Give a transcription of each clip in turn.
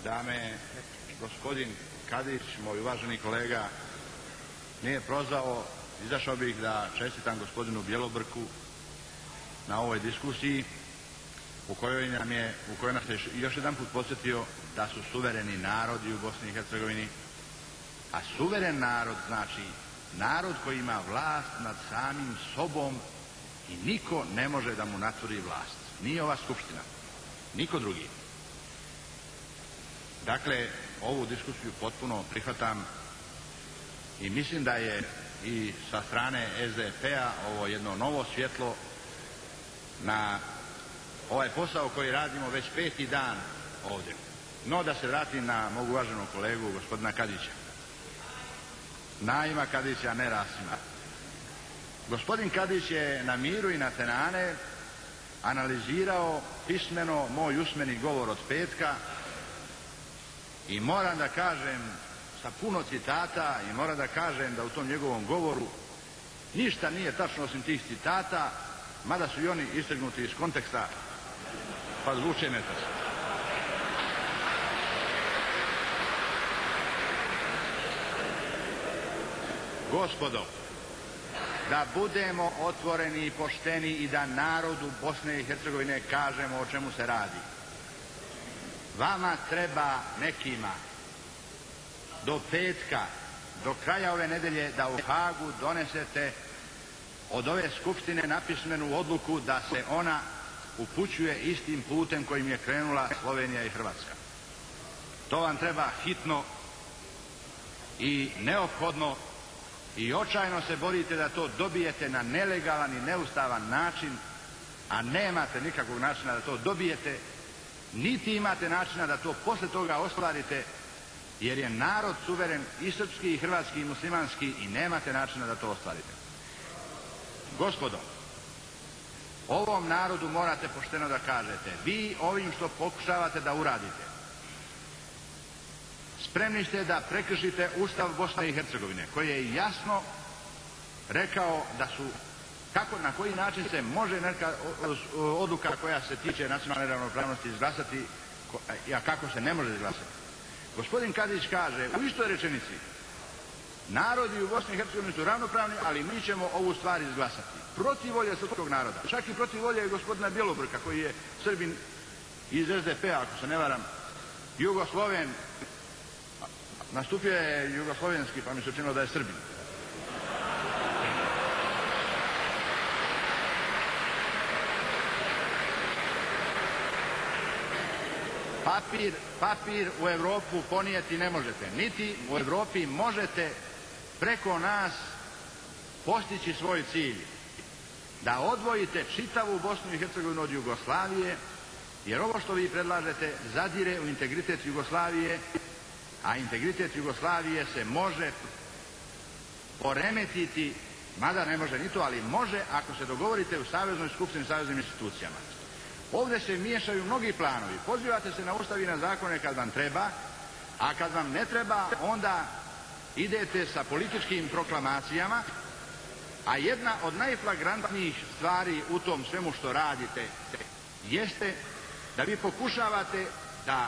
da me gospodin Kadić, moj uvaženi kolega, nije prozvao, izašao bih da čestitam gospodinu Bjelobrku na ovoj diskusiji u kojoj nas je još jedan put podsjetio da su suvereni narodi u Bosni i Hercegovini, a suveren narod znači narod koji ima vlast nad samim sobom i niko ne može da mu naturi vlast. Nije ova skupština, niko drugi. Dakle, ovu diskusiju potpuno prihvatam i mislim da je i sa strane SDP-a ovo jedno novo svjetlo na ovaj posao koji radimo već 5. dan ovdje. No, da se vratim na mog uvaženog kolegu gospodina Kadića. Naima Kadića, ne Rasima. Gospodin Kadić je na miru i na tenane analizirao pismeno moj usmeni govor od petka i moram da kažem sa puno citata i moram da kažem da u tom njegovom govoru ništa nije tačno osim tih citata, mada su i oni istegnuti iz konteksta pa zvuče netačno. Gospodo, da budemo otvoreni i pošteni i da narodu Bosne i Hercegovine kažemo o čemu se radi. Vama treba nekima do petka, do kraja ove nedelje da u Hagu donesete od ove skupštine napismenu odluku da se ona upućuje istim putem kojim je krenula Slovenija i Hrvatska. To vam treba hitno i neophodno i očajno se borite da to dobijete na nelegalan i neustavan način, a nemate nikakvog načina da to dobijete, niti imate načina da to posle toga ostvarite, jer je narod suveren i srpski i hrvatski i muslimanski i nemate načina da to ostvarite. Gospodo, ovom narodu morate pošteno da kažete, vi ovim što pokušavate da uradite, spremni ste da prekršite Ustav Bosne i Hercegovine, koji je jasno rekao da su, na koji način se može neka odluka koja se tiče nacionalne ravnopravnosti izglasati, a kako se ne može izglasati. Gospodin Kadić kaže u istoj rečenici, narodi u Bosni i Hercegovini su ravnopravni, ali mi ćemo ovu stvar izglasati. Protiv volje srpskog naroda, čak i protiv volje gospodina Bjelobrka, koji je Srbin iz SDP-a, ako se ne varam, Jugosloven, nastupio je jugoslovenski, pa mi se učinilo da je Srbin. Papir u Evropu ponijeti ne možete, niti u Evropi možete preko nas postići svoj cilj, da odvojite čitavu Bosnu i Hercegovinu od Jugoslavije, jer ovo što vi predlažete zadire u integritet Jugoslavije, a integritet Jugoslavije se može poremetiti, mada ne može ni to, ali može ako se dogovorite u Saveznoj skupštini, saveznim institucijama. Ovdje se miješaju mnogi planovi, pozivate se na Ustav i na zakone kad vam treba, a kad vam ne treba onda idete sa političkim proklamacijama, a jedna od najflagrantnijih stvari u tom svemu što radite jeste da vi pokušavate da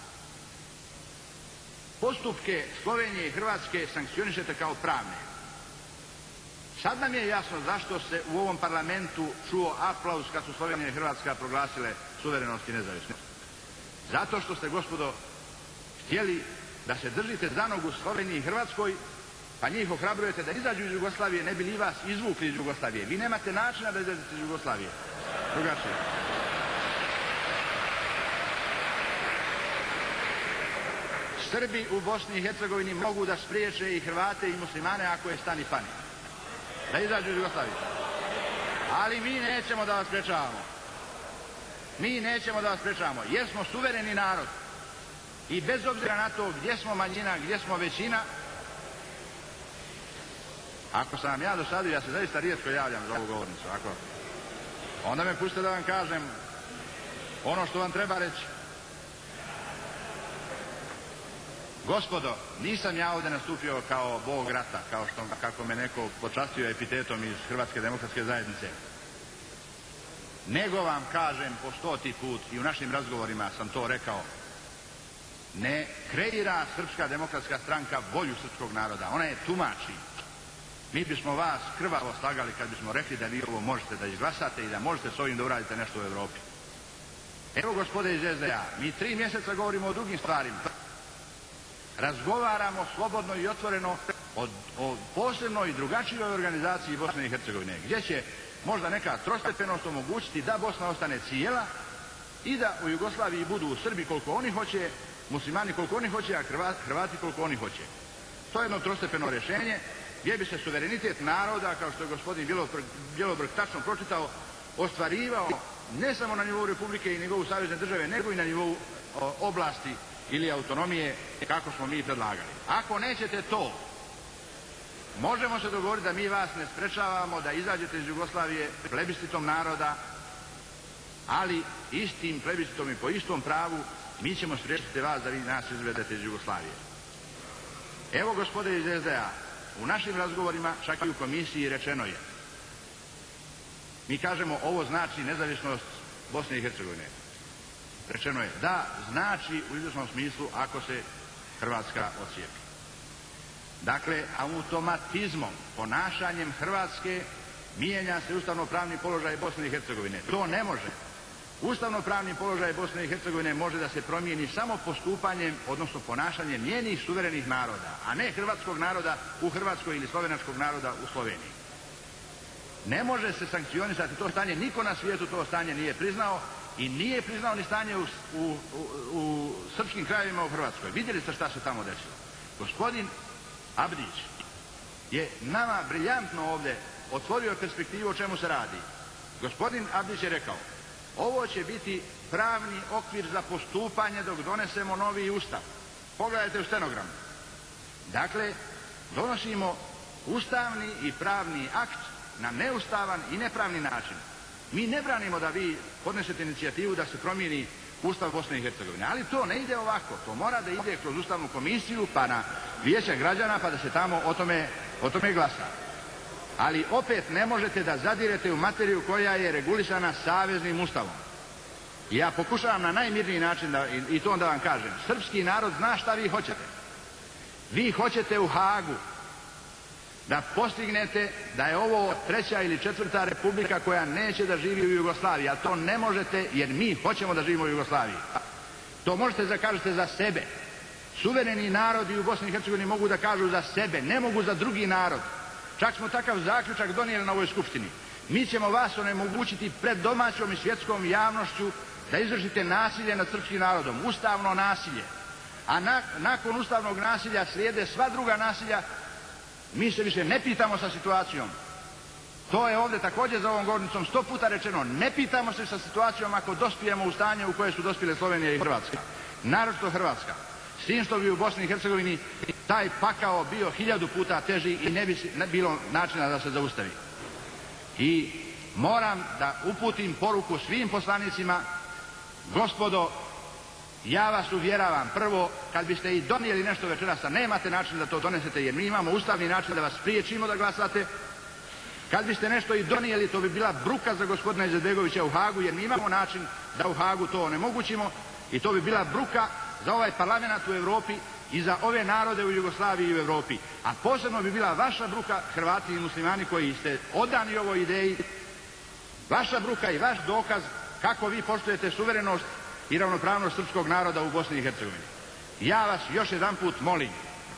postupke Slovenije i Hrvatske sankcionišete kao pravne. Sad nam je jasno zašto se u ovom parlamentu čuo aplauz kad su Slovenija i Hrvatska proglasile suverenost i nezavisnost. Zato što ste, gospodo, htjeli da se držite za nogu Sloveniji i Hrvatskoj, pa njih ohrabrujete da izađu iz Jugoslavije, ne bi li vas izvukli iz Jugoslavije. Vi nemate načina da izađete iz Jugoslavije. Drugačije. Srbi u Bosni i Hercegovini mogu da spriječe i Hrvate i muslimane ako je stani pani. Da izađu iz Jugoslavije. Ali mi nećemo da vas sprečavamo. Mi nećemo da vas sprečavamo, jer smo suvereni narod. I bez obzira na to gdje smo manjina, gdje smo većina, ako sam vam ja dosadio, ja se zaista rijetko javljam za ovu govornicu, onda me pustite da vam kažem ono što vam treba reći. Gospodo, nisam ja ovdje nastupio kao bog rata, kako me neko počastio epitetom iz Hrvatske demokratske zajednice. Nego vam kažem po 100. put, i u našim razgovorima sam to rekao, ne kreira Srpska demokratska stranka volju srpskog naroda, ona je tumači. Mi bismo vas krvavo slagali kad bismo rekli da vi ovo možete da izglasate i da možete s ovim da uradite nešto u Europi. Evo gospode iz SDA, mi 3 mjeseca govorimo o drugim stvarima. Razgovaramo slobodno i otvoreno o posebnoj i drugačijoj organizaciji Bosne i Hercegovine, gdje će možda neka trostepenost omogućiti da Bosna ostane cijela i da u Jugoslaviji budu Srbi koliko oni hoće, muslimani koliko oni hoće, a Hrvati koliko oni hoće. To je jedno trostepeno rješenje gdje bi se suverenitet naroda, kao što je gospodin Bjelobrg tačno pročitao, ostvarivao ne samo na nivou Republike i nivou savezne države, nego i na nivou oblasti ili autonomije, kako smo mi predlagali. Ako nećete to, možemo se dogovoriti da mi vas ne sprečavamo da izađete iz Jugoslavije plebiscitom naroda, ali istim plebiscitom i po istom pravu mi ćemo spriječiti vas da vi nas izvedete iz Jugoslavije. Evo gospode iz SDA, u našim razgovorima, čak i u komisiji, rečeno je, mi kažemo ovo znači nezavisnost Bosne i Hercegovine. Rečeno je da znači u izvjesnom smislu ako se Hrvatska odcijepi. Dakle, automatizmom, ponašanjem Hrvatske mijenja se ustavno-pravni položaj Bosne i Hercegovine. To ne može. Ustavno-pravni položaj Bosne i Hercegovine može da se promijeni samo postupanjem, odnosno ponašanjem njenih suverenih naroda, a ne hrvatskog naroda u Hrvatskoj ili slovenačkog naroda u Sloveniji. Ne može se sankcionisati to stanje, niko na svijetu to stanje nije priznao i nije priznao ni stanje u srpskim krajevima u Hrvatskoj. Vidjeli ste šta se tamo desilo. Gospodin Abdić je nama briljantno ovdje otvorio perspektivu o čemu se radi. Gospodin Abdić je rekao, ovo će biti pravni okvir za postupanje dok donesemo novi ustav. Pogledajte u stenogramu. Dakle, donosimo ustavni i pravni akt na neustavan i nepravni način. Mi ne branimo da vi podnesete inicijativu da se promijeni Ustav Bosne i Hercegovine, ali to ne ide ovako. To mora da ide kroz Ustavnu komisiju, pa na Vijeće građana, pa da se tamo o tome glasa. Ali opet ne možete da zadirete u materiju koja je regulisana saveznim ustavom. I ja pokušavam na najmirniji način i to onda vam kažem. Srpski narod zna šta vi hoćete. Vi hoćete u Hagu da postignete da je ovo 3. ili 4. republika koja neće da živi u Jugoslaviji, a to ne možete jer mi hoćemo da živimo u Jugoslaviji. To možete da kažete za sebe. Suvereni narodi u Bosni i Hercegovini mogu da kažu za sebe, ne mogu za drugi narod. Čak smo takav zaključak donijeli na ovoj skupštini. Mi ćemo vas onemogućiti pred domaćom i svjetskom javnošću da izvršite nasilje nad srpskim narodom, ustavno nasilje. A nakon ustavnog nasilja slijede sva druga nasilja. Mi se više ne pitamo sa situacijom. To je ovdje također za ovom govornicom 100 puta rečeno. Ne pitamo se sa situacijom ako dospijemo u stanje u koje su dospjele Slovenija i Hrvatska. Naročito Hrvatska. S tim što bi u Bosni i Hercegovini taj pakao bio 1000 puta teži i ne bi bilo načina da se zaustavi. I moram da uputim poruku svim poslanicima, gospodo, ja vas uvjeravam, prvo, kad biste i donijeli nešto večeras, a nemate način da to donesete, jer mi imamo ustavni način da vas spriječimo da glasate, kad biste nešto i donijeli, to bi bila bruka za gospodina Izetbegovića u Hagu, jer mi imamo način da u Hagu to onemogućimo, i to bi bila bruka za ovaj parlament u Europi i za ove narode u Jugoslaviji i u Europi. A posebno bi bila vaša bruka, Hrvati i muslimani koji ste odani ovoj ideji, vaša bruka i vaš dokaz kako vi poštujete suverenost i ravnopravnost srpskog naroda u Bosni i Hercegovini. Ja vas još jedanput molim,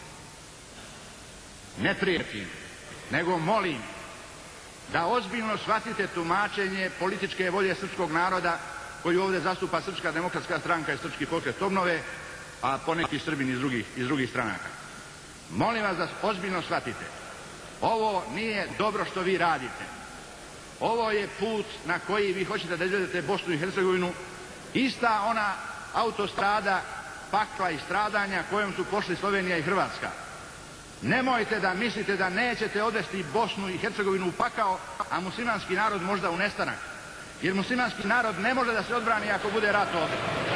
ne prijetim, nego molim da ozbiljno shvatite tumačenje političke volje srpskog naroda koju ovdje zastupa Srpska demokratska stranka i Srpski pokret obnove, a poneki Srbin iz drugih stranaka. Molim vas da ozbiljno shvatite. Ovo nije dobro što vi radite. Ovo je put na koji vi hoćete da izvedete Bosnu i Hercegovinu, ista ona autostrada pakla i stradanja kojom su pošli Slovenija i Hrvatska. Nemojte da mislite da nećete odvesti Bosnu i Hercegovinu u pakao, a muslimanski narod možda u nestanak. Jer muslimanski narod ne može da se odbrani ako bude rat ovdje.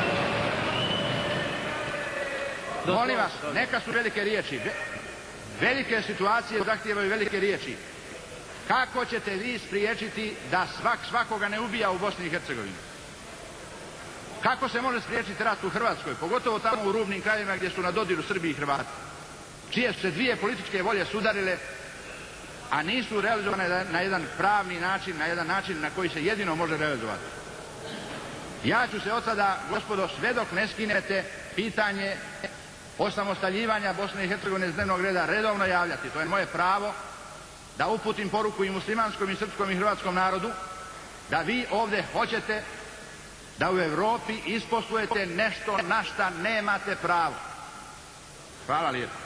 Molim vas, neka su velike riječi. Velike situacije zahtijevaju velike riječi. Kako ćete vi spriječiti da svakoga ne ubija u Bosni i Hercegovini? Kako se može spriječiti rat u Hrvatskoj, pogotovo tamo u rubnim krajevima gdje su na dodiru Srbi i Hrvati, čije su se dvije političke volje sudarile, a nisu realizovane na jedan pravni način, na jedan način na koji se jedino može realizovati. Ja ću se od sada, gospodo, sve dok ne skinete pitanje osamostaljivanja Bosne i Hercegovine iz dnevnog reda, redovno javljati. To je moje pravo da uputim poruku i muslimanskom i srpskom i hrvatskom narodu da vi ovdje hoćete da u Europi isposlujete nešto na šta nemate pravo. Hvala lijepo.